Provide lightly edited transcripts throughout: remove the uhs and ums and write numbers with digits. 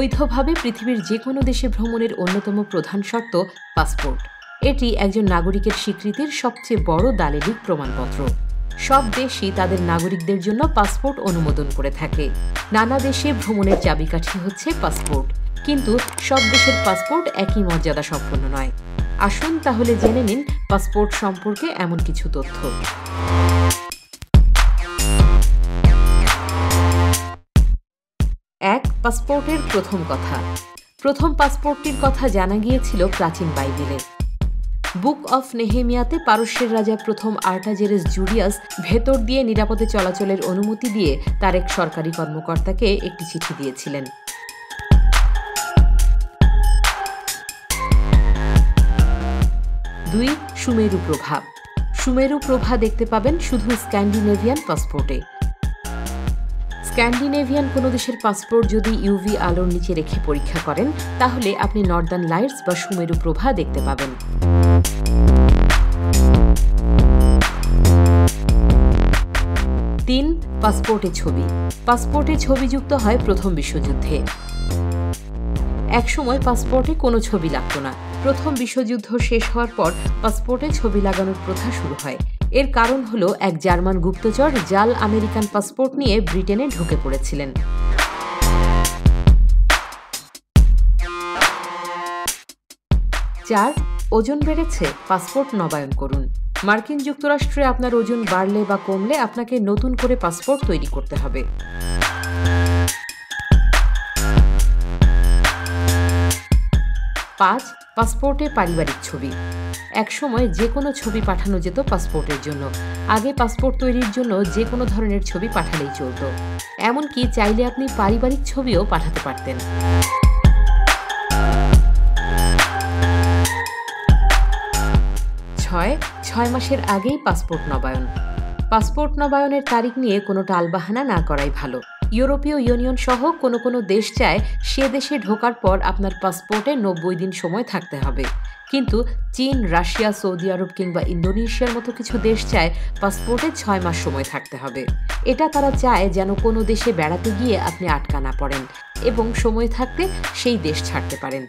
বৈধভাবে পৃথিবীর যে কোনো দেশে ভ্রমণের অন্যতম প্রধান শর্ত পাসপোর্ট। এটি একজন নাগরিকের স্বীকৃতির সবচেয়ে বড় দালিলিক প্রমাণপত্র। সব দেশই তাদের নাগরিকদের জন্য পাসপোর্ট অনুমোদন করে থাকে। নানা দেশে ভ্রমণের চাবিকাঠি হচ্ছে পাসপোর্ট, কিন্তু সব দেশের পাসপোর্ট একই মর্যাদা সম্পন্ন নয়। আসুন তাহলে জেনে নিন পাসপোর্ট সম্পর্কে এমন কিছু তথ্য। 1. পাসপোর্টের প্রথম কথা। প্রথম পাসপোর্টটির কথা জানা গিয়েছিল প্রাচীন বাইবেলে। বুক অফ নেহেমিয়াতে পারস্যের রাজা প্রথম আর্টাজেরেস জুলিয়াস ভেতর দিয়ে নিরাপদে চলাচলের অনুমতি দিয়ে তার এক সরকারি কর্মকর্তাকে একটি চিঠি দিয়েছিলেন। 2. সুমেরু প্রভাব। সুমেরু প্রভা দেখতে পাবেন শুধু স্ক্যান্ডিনেভিয়ান পাসপোর্টে। স্ক্যান্ডিনেভিয়ান কোনো দেশের পাসপোর্ট যদি ইউভি আলোর নিচে রেখে পরীক্ষা করেন, তাহলে আপনি নর্দার্ন লাইটস বা সুমেরু প্রভা দেখতে পাবেন। 3. পাসপোর্টে ছবি। পাসপোর্টে ছবি যুক্ত হয় প্রথম বিশ্বযুদ্ধে। একসময় পাসপোর্টে কোনো ছবি লাগতো না। প্রথম বিশ্বযুদ্ধ শেষ হওয়ার পর পাসপোর্টে ছবি লাগানোর প্রথা শুরু হয়। এর কারণ হলো এক জার্মান গুপ্তচর জাল আমেরিকান পাসপোর্ট নিয়ে ব্রিটেনে ঢুকে পড়েছিলেন। 4. ওজন বেড়েছে, পাসপোর্ট নবায়ন করুন। মার্কিন যুক্তরাষ্ট্রে আপনার ওজন বাড়লে বা কমলে আপনাকে নতুন করে পাসপোর্ট তৈরি করতে হবে। 5. পাসপোর্টে পারিবারিক ছবি। একসময় যে কোনো ছবি পাঠানো যেত পাসপোর্টের জন্য। আগে পাসপোর্ট তৈরির জন্য যে কোনো ধরনের ছবি পাঠালেই চলত। এমনকি চাইলে আপনি পারিবারিক ছবিও পাঠাতে পারতেন। 6 মাসের আগেই পাসপোর্ট নবায়ন। পাসপোর্ট নবায়নের তারিখ নিয়ে কোনো টালবাহানা না করাই ভালো। ইউরোপীয় ইউনিয়ন সহ কোনো কোনো দেশ চায় সে দেশে ঢোকার পর আপনার পাসপোর্টে 90 দিন সময় থাকতে হবে, কিন্তু চীন, রাশিয়া, সৌদি আরব কিংবা ইন্দোনেশিয়ার মতো কিছু দেশ চায় পাসপোর্টে 6 মাস সময় থাকতে হবে। এটা তারা চায় যেন কোনো দেশে বেড়াতে গিয়ে আপনি আটকা না পড়েন এবং সময় থাকতে সেই দেশ ছাড়তে পারেন।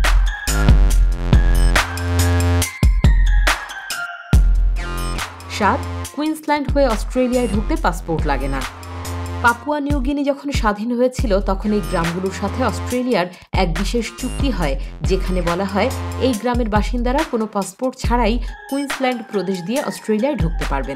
7. কুইন্সল্যান্ড হয়ে অস্ট্রেলিয়ায় ঢুকতে পাসপোর্ট লাগে না। পাপুয়া নিউ গিনি যখন স্বাধীন হয়েছিল তখন এই গ্রামগুলোর সাথে অস্ট্রেলিয়ার এক বিশেষ চুক্তি হয়, যেখানে বলা হয় এই গ্রামের বাসিন্দারা কোনো পাসপোর্ট ছাড়াই কুইন্সল্যান্ড প্রদেশ দিয়ে অস্ট্রেলিয়ায় ঢুকতে পারবেন।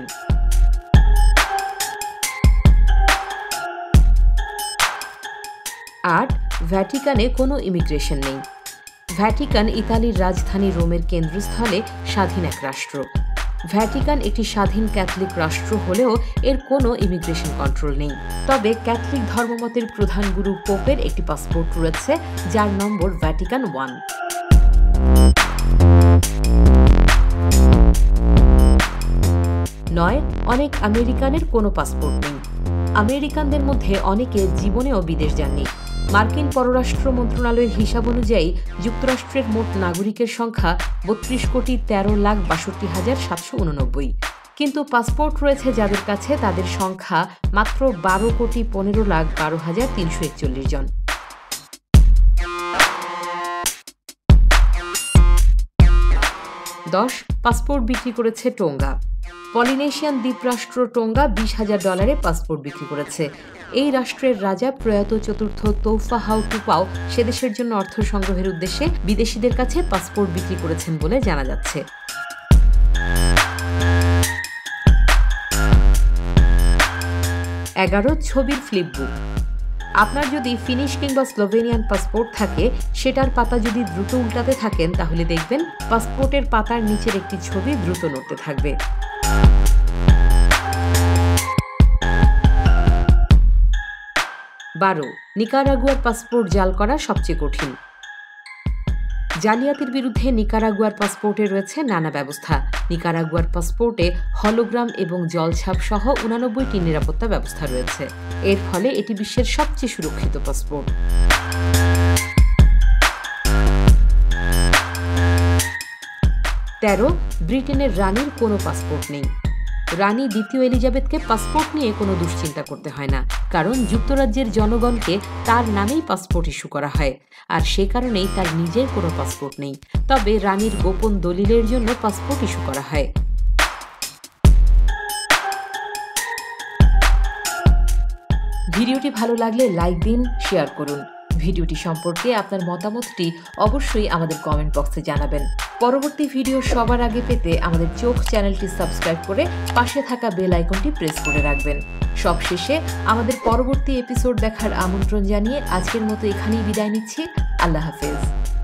8. ভ্যাটিকানে কোনো ইমিগ্রেশন নেই। ভ্যাটিকান ইতালির রাজধানী রোমের কেন্দ্রস্থলে স্বাধীন এক রাষ্ট্র। ভ্যাটিকান একটি স্বাধীন ক্যাথলিক রাষ্ট্র হলেও এর কোনো ইমিগ্রেশন কন্ট্রোল নেই। তবে ক্যাথলিক ধর্মমতের প্রধান গুরু পোপের একটি পাসপোর্ট রয়েছে, যার নম্বর ভ্যাটিকান 1। 9. অনেক আমেরিকানের কোনো পাসপোর্ট নেই। আমেরিকানদের মধ্যে অনেকে জীবনেও বিদেশ যাননি। মার্কিন পররাষ্ট্র মন্ত্রণালয়ের হিসাব অনুযায়ী যুক্তরাষ্ট্রের মোট নাগরিকের সংখ্যা 32,63,62,789। কিন্তু পাসপোর্ট রয়েছে যাদের কাছে, তাদের সংখ্যা মাত্র 12,15,12,341 জন। 10. পাসপোর্ট বিক্রি করেছে টোঙ্গা। পলিনেশিয়ান দ্বীপরাষ্ট্র টোঙ্গা $20,000 পাসপোর্ট বিক্রি করেছে। এই রাষ্ট্রের রাজা প্রয়াত চতুর্থ তৌফা হাউ টুপাও সে দেশের জন্য অর্থ সংগ্রহের উদ্দেশ্যে বিদেশিদের কাছে পাসপোর্ট বিক্রি করেছেন বলে জানা যাচ্ছে। 11. ছবির ফ্লিপবুক। আপনার যদি ফিনিশ কিংবা স্লোভেনিয়ান পাসপোর্ট থাকে, সেটার পাতা যদি দ্রুত উল্টাতে থাকেন, তাহলে দেখবেন পাসপোর্টের পাতার নিচের একটি ছবি দ্রুত নড়তে থাকবে। 12. নিকারাগুয়ার পাসপোর্ট জাল করা সবচেয়ে কঠিন। জালিয়াতির বিরুদ্ধে নিকারাগুয়ার পাসপোর্টে রয়েছে নানা ব্যবস্থা। নিকারাগুয়ার পাসপোর্টে হলোগ্রাম এবং জলছাপ সহ 89টি নিরাপত্তা ব্যবস্থা রয়েছে। এর ফলে এটি বিশ্বের সবচেয়ে সুরক্ষিত পাসপোর্ট। 13. ব্রিটেনের রানীর কোনো পাসপোর্ট নেই। রানী দ্বিতীয় এলিজাবেথকে পাসপোর্ট নিয়ে কোনো দুশ্চিন্তা করতে হয় না, কারণ যুক্তরাজ্যের জনগণকে তার নামেই পাসপোর্ট ইস্যু করা হয়, আর সে কারণেই তার নিজের কোনো পাসপোর্ট নেই। তবে রানীর গোপন দলিলের জন্য পাসপোর্ট ইস্যু করা হয়। ভিডিওটি ভালো লাগলে লাইক দিন, শেয়ার করুন। ভিডিওটি সম্পর্কে আপনার মতামতটি অবশ্যই আমাদের কমেন্ট বক্সে জানাবেন। পরবর্তী ভিডিও সবার আগে পেতে আমাদের চোখ চ্যানেলটি সাবস্ক্রাইব করে পাশে থাকা বেল আইকনটি প্রেস করে রাখবেন। সবশেষে আমাদের পরবর্তী এপিসোড দেখার আমন্ত্রণ জানিয়ে আজকের মতো এখানেই বিদায় নিচ্ছি। আল্লাহ হাফেজ।